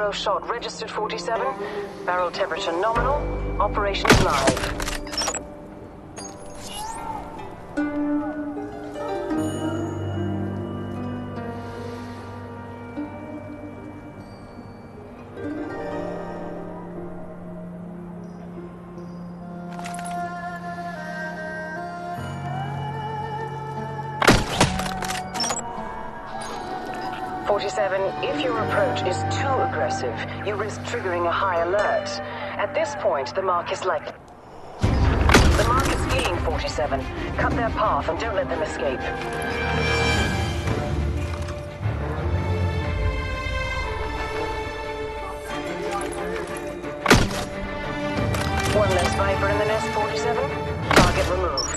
Arrow shot registered 47. Barrel temperature nominal. Operation is live. 47, if your approach is too aggressive, you risk triggering a high alert. At this point, the mark is likely. The mark is fleeing, 47. Cut their path and don't let them escape. One less Viper in the nest, 47. Target removed.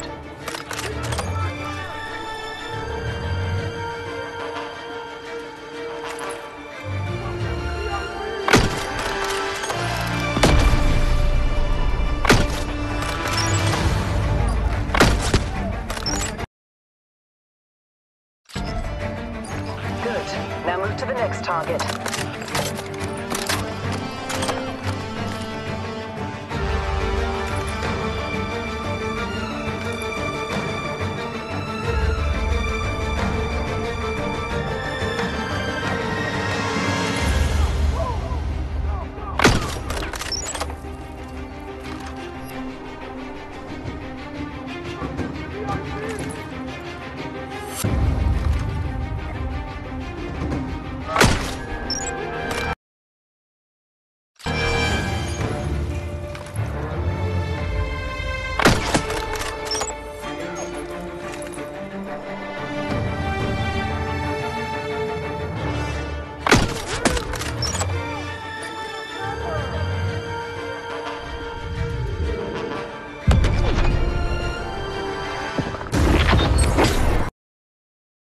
Now move to the next target.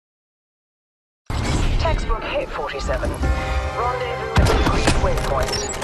Textbook hit, 47. Rendezvous at the agreed waypoint.